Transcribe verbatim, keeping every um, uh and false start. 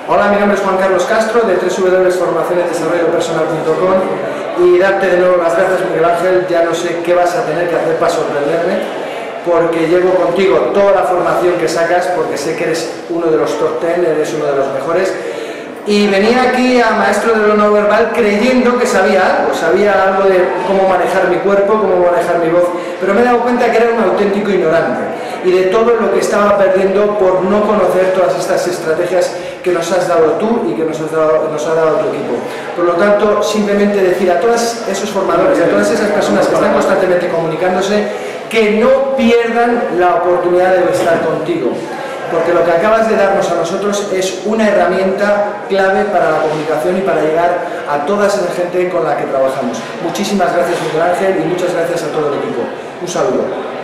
Hola, mi nombre es Juan Carlos Castro de doble u doble u doble u punto formación y desarrollo personal punto com y darte de nuevo las gracias, Miguel Ángel. Ya no sé qué vas a tener que hacer para sorprenderme, porque llevo contigo toda la formación que sacas, porque sé que eres uno de los top ten, eres uno de los mejores. Y venía aquí a maestro de lo no verbal creyendo que sabía algo, sabía algo de cómo manejar mi cuerpo, cómo manejar mi voz, pero me he dado cuenta que era un auténtico ignorante y de todo lo que estaba perdiendo por no conocer todas estas estrategias que nos has dado tú y que nos, has dado, nos ha dado tu equipo. Por lo tanto, simplemente decir a todos esos formadores, a todas esas personas que están constantemente comunicándose, que no pierdan la oportunidad de estar contigo, porque lo que acabas de darnos a nosotros es una herramienta clave para la comunicación y para llegar a toda esa gente con la que trabajamos. Muchísimas gracias, Miguel Ángel, y muchas gracias a todo el equipo. Un saludo.